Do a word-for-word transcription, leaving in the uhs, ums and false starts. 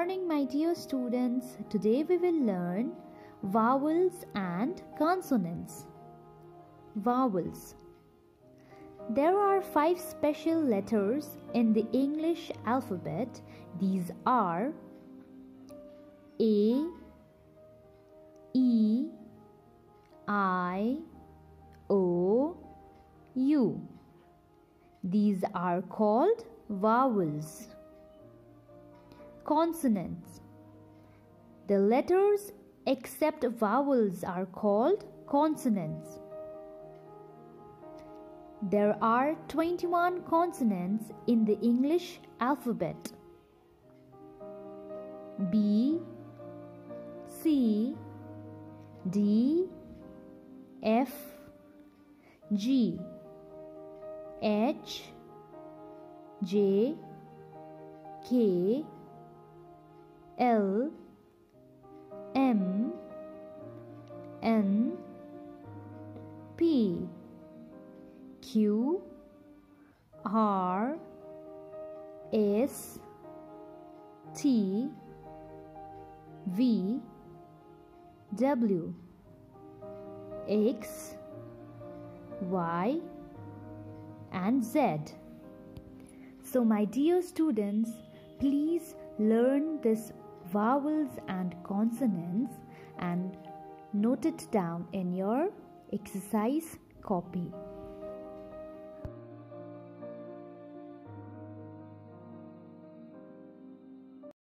morning, my dear students. Today we will learn vowels and consonants. Vowels. There are five special letters in the English alphabet. These are A, E, I, O, U. These are called vowels. Consonants. The letters except vowels are called consonants. There are twenty-one consonants in the English alphabet. B, C, D, F, G, H, J, K, L, M, N, P, Q, R, S, T, V, W, X, Y, and Z. So my dear students, please learn this vowels and consonants and note it down in your exercise copy.